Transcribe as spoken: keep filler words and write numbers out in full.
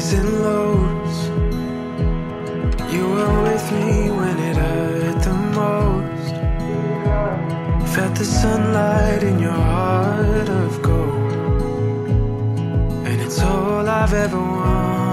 highs and lows. You were with me when it hurt the most. Felt the sunlight in your heart of gold, and it's all I've ever wanted.